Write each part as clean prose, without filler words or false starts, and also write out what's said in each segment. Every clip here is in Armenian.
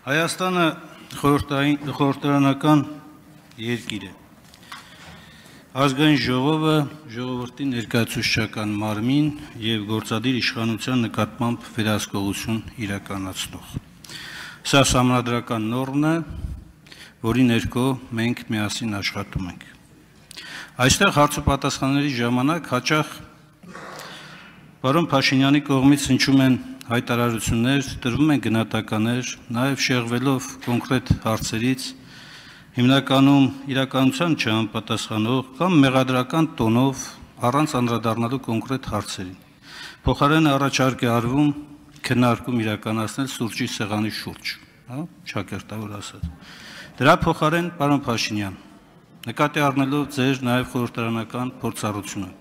Հայաստանը խորհրդարանական երկիր է։ Ազգային ժողովը ժողովրդի ներկայացուցչական մարմին եւ գործադիր իշխանության նկատմամբ վերահսկողություն իրականացնող։ Սա համանդրական նորմն է, որի ներքո մենք միասին աշխատում ենք։ Այստեղ հարցոպատասխանների ժամանակ հաճախ պարոն Փաշինյանի կողմից հնչում են հայտարարություններ, տրվում են գնահատականներ, նաև շեղվելով կոնկրետ հարցերից, հիմնականում իրականության չհամապատասխանող կամ մեղադրական տոնով առանց անդրադառնալու կոնկրետ հարցերին։ Փոխարենը առաջարկ է արվում քննարկում իրականացնել սուրճի սեղանի շուրջ, ճակերտավոր ասած։ Դրա փոխարեն, պարոն Փաշինյան, նկատի առնելով ձեր նաև խորհրդարանական փորձառությունը,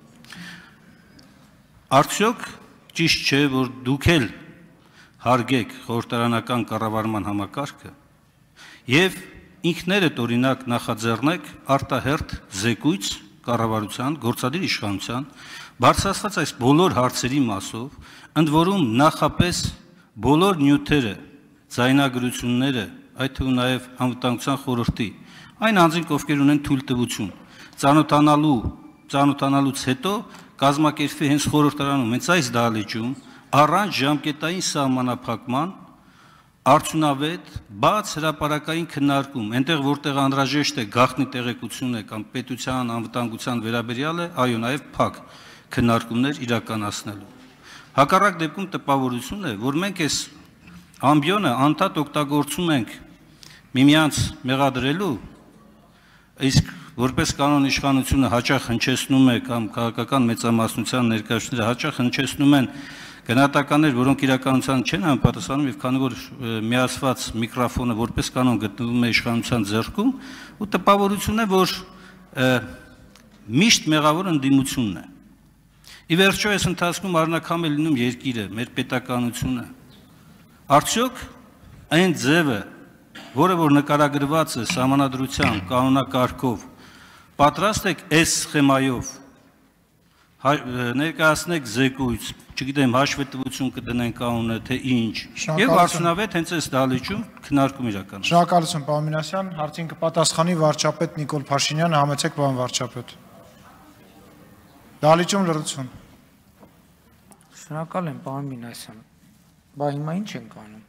արդյոք ճիշտ չէ, որ դուք էլ հարգեք խորհրդարանական կառավարման համակարգը եւ ինքներդ օրինակ նախաձեռնեք արտահերթ զեկույց կառավարության, գործադիր իշխանության, բարձրացված այս բոլոր հարցերի մասով, ընդ որում նախապես բոլոր նյութերը, ձայնագրությունները, այդ թվում նաև անվտանգության խորհրդի, այն անձինք, ովքեր ունեն թույլտվություն, ծանոթանալուց հետո կազմակերպվի հենց խորհրդարանում, հենց այս դահլիճում, առանց ժամկետային սահմանափակման արդյունավետ, բաց հրապարակային քննարկում, այնտեղ որտեղ անհրաժեշտ է գաղտնի տեղեկություն կամ պետության անվտանգության վերաբերյալ է, այո, նաև փակ քննարկումներ իրականացնելու։ Հակառակ դեպքում տպավորություն է, որ մենք այս ամբիոնը անդադ օգտագործում ենք միմյանց մեղադրելու, իսկ որպես կանոն իշխանությունը հաճախ հնչեցնում է կամ քաղաքական մեծամասնության ներկայացուցիչները հաճախ հնչեցնում են գնահատականներ, որոնք իրականության չեն համապատասխանում եւ քանի որ միացված միկրոֆոնը որպես կանոն գտնվում է իշխանության ձեռքում, ու տպավորություն է, որ միշտ մեղավոր ընդդիմությունն է։ Ի վերջո այս ընթացքում առնչվում է լինում երկիրը, մեր պետականությունը։ Արդյոք այն ձևը, որը որ նկարագրված է սահմանադրությամբ, կանոնակարգով, պատրաստ եք այս սխեմայով ներկայացնեք զեկույց, չգիտեմ, հաշվետվություն կդնեն կանոնը, թե ինչ, եւ արդյունավետ հենց այս դահլիճում քննարկում իրականացնենք։ Շնորհակալություն, պարոն Մինասյան, հարցին կպատասխանի վարչապետ Նիկոլ Փաշինյանը, համեցեք պարոն վարչապետ։ Դահլիճում լրություն։ Շնորհակալ եմ, պարոն Մինասյան, բայց հիմա ինչ ենք անում։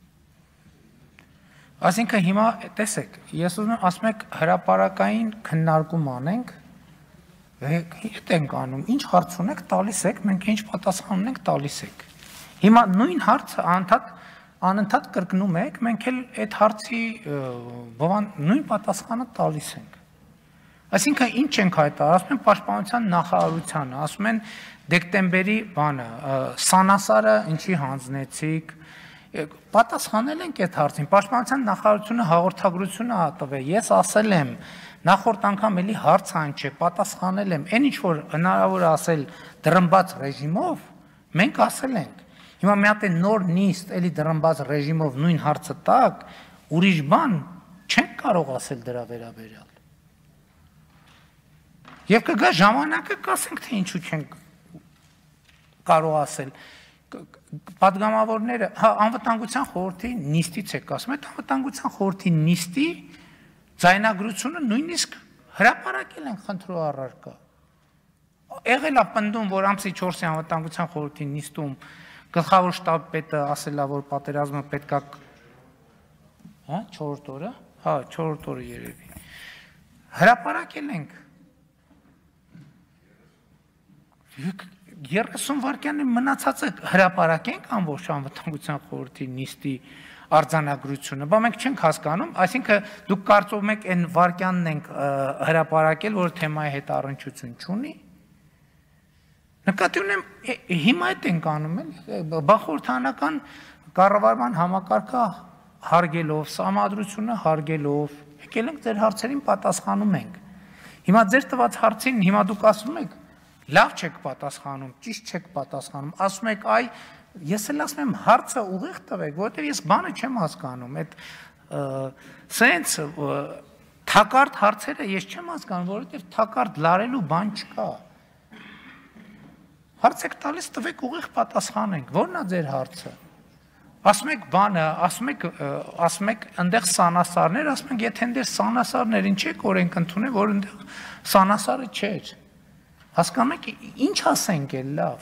Այսինքն հիմա տեսեք, ես ուզում եմ ասում եք հրապարակային քննարկում անենք, հետ ենք անում, ինչ հարց ունեք տալիս եք, մենք ինչ պատասխան ունենք տալիս եք։ Հիմա նույն հարցը անընդհատ կրկնում եք, մենք էլ այդ հարցի նույն պատասխանը տալիս ենք։ Այսինքն ինչ ենք հայտարարում, ասում են պաշտպանության նախարարությանը, ասում են դեկտեմբերի բանը, Սանասարը ինչի հանձնեցիք, պատասխանել ենք այդ հարցին, պաշտպանության նախարարությունը հաղորդագրությունը տվել, ես ասել եմ, նախորդ անգամ էլի հարց հնչեց, պատասխանել եմ, այն ինչ որ հնարավոր է ասել դրմբաց ռեժիմով, մենք ասել ենք։ Հիմա մի հատ է նոր նիստ, էլի դրմբաց ռեժիմով նույն հարցը տակ, ուրիշ բան չենք կարող ասել դրա վերաբերյալ։ Եվ կգա ժամանակը կասենք, թե ինչու չենք կարող ասել։ Պատգամավորները, անվտանգության խորհրդի նիստից եք ասում, այդ անվտանգության խորհրդի նիստի ձայնագրությունը նույնիսկ հրապարակել են խնդրու առարկա։ Եղել է պնդում, որ ամսի 4-ի անվտանգության խորհրդի նիստում գլխավոր շտաբ պետը ասել է, որ պատերազմը պետք է 4-րդ օրը, 4-րդ օրը երևի։ Հրապարակել ենք 30 վայրկյանի մնացածը հրապարակենք ամբողջ անվտանգության խորհրդի նիստի արձանագրությունը, բայց մենք չենք հասկանում, այսինքն դուք կարծում եք այն վայրկյանն ենք հրապարակել, որ թեմայի հետ առնչություն չունի։ Նկատի ունեմ, հիմա այդ ենք անում, բախորհրդանական կառավարման համակարգը հարգելով, սահմանադրությունը հարգելով, եկել ենք ձեր հարցերին պատասխանում ենք։ Հիմա ձեր տված հարցին հիմա դուք ասում եք լավ չեք պատասխանում, ճիշտ չեք պատասխանում, ասում եք այ ես էլ ասում եմ հարցը ուղիղ տվեք, որովհետև ես բանը չեմ հասկանում, այդ սենց թակարդ հարցերը ես չեմ հասկանում, որովհետև թակարդ լարելու բան չկա։ Հարց եք տալիս, տվեք ուղիղ պատասխանենք, ո՞րն է ձեր հարցը։ Ասում եք բանը, ասում եք այնտեղ սանասարներ, ասում եք եթե այնտեղ սանասարներ, ինչ եք օրենք ընդունել, որ այնտեղ սանասարը չէր։ Հասկանում եք, ինչ ասենք էլ լավ։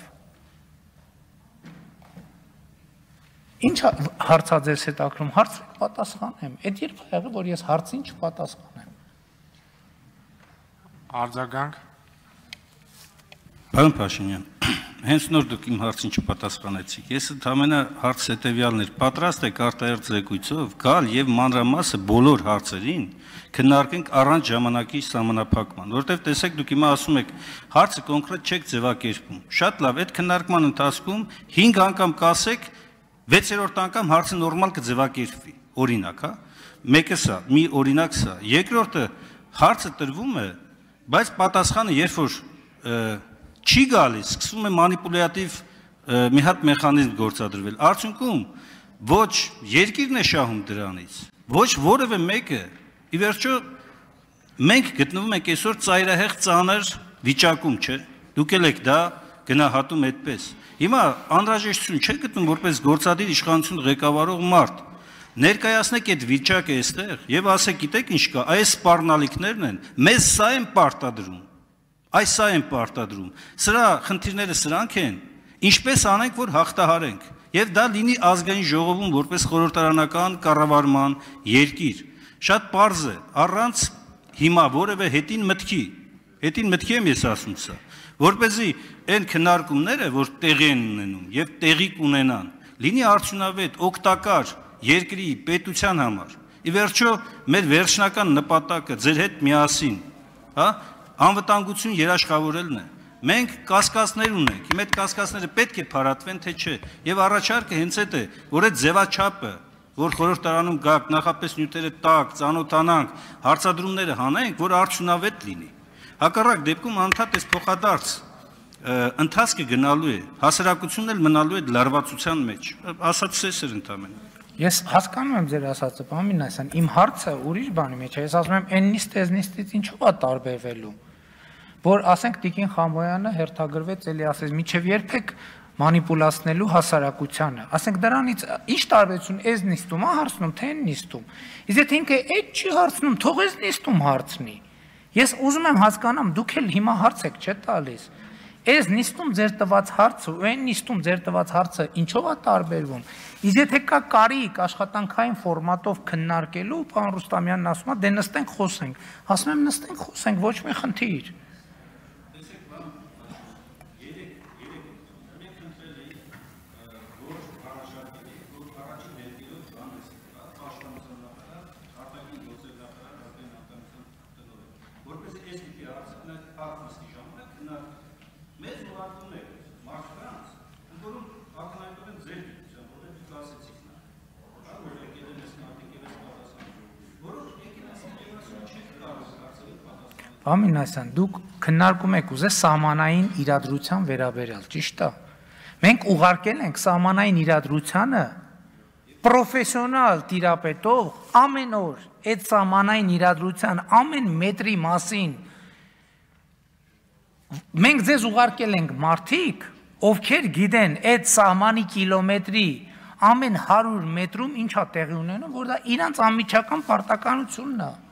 Ինչ հարցաձես հետաքրում, հարցրեք պատասխանեմ։ Այդ երբ է եղել, որ ես հարցին չպատասխանեմ։ Արձագանք։ Պարոն Փաշինյան, հենց նոր դուք իմ հարցին չպատասխանեցիք։ Ես ընդհանրապես հարց հետևյալն էր. պատրաստ եք արտահերթ զեկույցով գալ եւ մանրամասը բոլոր հարցերին քննարկենք առանց ժամանակի սահմանափակման, որովհետեւ տեսեք դուք հիմա ասում եք հարցը կոնկրետ չեք ձևակերպում։ Շատ լավ, այդ քննարկման ընթացքում 5 անգամ կասեք, 6-րդ անգամ հարցը նորմալ կձևակերպվի, օրինակ, հա։ Մեկը սա, մի օրինակ սա։ Երկրորդը հարցը տրվում է, բայց պատասխանը երբ որ չի գալիս, սկսում է մանիպուլյատիվ մի հատ մեխանիզմ գործադրվել։ Արդյունքում ոչ երկիրն է շահում դրանից, ոչ որևէ մեկը։ Ի վերջո մենք գտնվում ենք այսօր ծայրահեղ ծանր վիճակում, չէ՞։ Դուք եք դա գնահատում այդպես։ Հիմա անհրաժեշտություն չէ գտնում որպես գործադիր իշխանություն ղեկավարող մարդ ներկայացնեք այդ վիճակը այստեղ եւ ասեք, գիտեք ինչ կա, այս սպառնալիքներն են, մեզ սա են պարտադրում։ Այս սա են պարտադրում։ Սրա խնդիրները սրանք են, ինչպես անենք, որ հաղթահարենք։ Եվ դա լինի ազգային ժողովում որպես խորհրդարանական կառավարման երկիր։ Շատ պարզ է, առանց հիմա որևէ հետին մտքի եմ ես ասում սա, որպեսզի այն քննարկումները, որ տեղի են ունենում եւ տեղի կունենան, լինի արդյունավետ, օգտակար երկրի պետության համար։ Ի վերջո մեր վերջնական նպատակը ձեր հետ միասին, հա, անվտանգություն երաշխավորելն է։ Մենք կասկածներ ունենք, իմ այդ կասկածները պետք է փարատվեն, թե չէ։ Եվ առաջարկը հենց այդ է, որ այդ ձևաչափը, որ խորհրդարանում գաք, նախապես նյութերը տակ, ծանոթանանք, հարցադրումները հանենք, որ արդյունավետ լինի։ Հակառակ դեպքում անդադ այս փոխադարձ ընթացքը գնալու է, հասարակությունն էլ մնալու է լարվածության մեջ։ Ասած էս էր ընդամենը։ Ես հասկանում եմ ձեր ասածը, պարոն Մինասյան, իմ հարցը ուրիշ բանի մեջ է։ Ես ասում եմ, այննիստ էզնիստից ինչու է տարբերվելու։ Որ ասենք Տիկին Խամոյանը հերթագրվեց, էլի ասես, միջև երբեք մանիպուլացնելու հասարակությանը։ Ասենք դրանից ինչ տարբերություն էզնիստում է հարցնում, թե այննիստում։ Իսկ եթե ինքը այդ չի հարցնում, թող էզնիստում հարցնի։ Ես ուզում եմ հասկանամ, դուք էլ հիմա հարց եք չէ տալիս։ Այս նիստում ձեր տված հարցը ու այն նիստում ձեր տված հարցը ինչով է տարբերվում։ Իսկ եթե կա կարիք աշխատանքային ֆորմատով քննարկելու, պարոն Ռուստամյանն ասում է, դե նստենք խոսենք։ Ասում եմ նստենք խոսենք, ոչ մի խնդիր։ Պարոն Մինասյան, դուք քննարկում եք ուզես սահմանային իրադրության վերաբերյալ, ճիշտ է։ Մենք ուղարկել ենք սահմանային իրադրությանը պրոֆեսիոնալ տիրապետող ամեն օր այդ սահմանային իրադրության ամեն մետրի մասին մենք ձեզ ուղարկել ենք մարդիկ, ովքեր գիտեն այդ սահմանի կիլոմետրի ամեն 100 մետրում ինչա տեղի ունենում, որ դա իրանց անմիջական պարտականությունն է։